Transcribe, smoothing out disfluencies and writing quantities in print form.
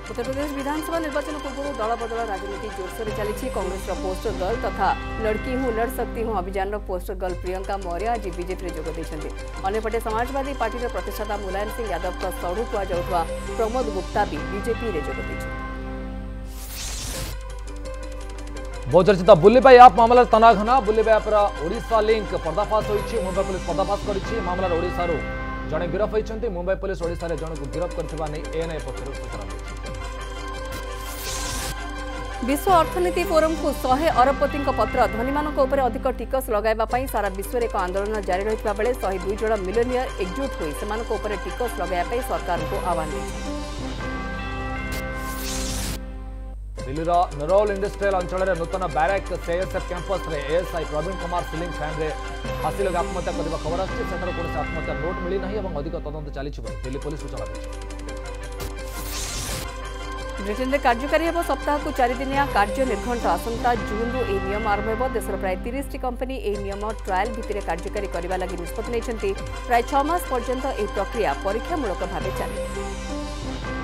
उत्तर प्रदेश विधानसभा निर्वाचन पूर्व दल बदल राजनीति जोरसोर चली। कांग्रेस पोस्टर गर्ल तथा लड़की हूँ लड़ सकती हूँ अभियान पोस्टर गर्ल प्रियंका मौर्य आज बीजेपी जोग देते। अन्यपटे समाजवादी पार्टी प्रतिष्ठाता मुलायम सिंह यादव सड़ू कहुवा प्रमोद गुप्ता भी बीजेपी जोग देते। बहुत चर्चित बुल्लीबाई आप मामला तनाघना बुल्लीबाई आप ओडिशा लिंक पर्दाफाश होती। मुंबई पुलिस पर्दाफाश कर मामलार ओडिशारू जड़े गिरफ होती। मुंबई पुलिस ओडिशा रे जन को गिरफ करथिबा नै एएनआई पक्षरु सूचना मिली। विश्व अर्थनीति फोरम को 100 अरबपति पत्र धनी मानक उपरे अधिक टिकस लगाइबा सारा विश्व में एक आंदोलन जारी रहितबा बेले 102 जन मिलियनियर एकजुट होई सेमानक उपरे टिकस लगाइबा सरकार को आह्वान दैछथि। दिल्ली नरोल इंडस्ट्रियल अंचल में नूतन बैरक सीएसएफ कैंपस रे ASI Praveen Kumar ceiling fan रे फांसी लगे आत्महत्या करने खबर आसी। कौन आत्महत्या नोट मिली ना और अधिक तदंत चली दिल्ली पुलिस सूचना दी। ब्रिटेन में कार्यकारी होब सप्ताह को 4 दिनिया कार्य निर्घंट आसंता जून रु नियम आरंभ हो। देशर प्राय 30 कंपनी यह नियम ट्रायल भित्तिरे कार्यकारी करने लगी निष्पत्ति नहीं। प्राय 6 मास पर्यंत यह प्रक्रिया परीक्षामूलक भाव चली।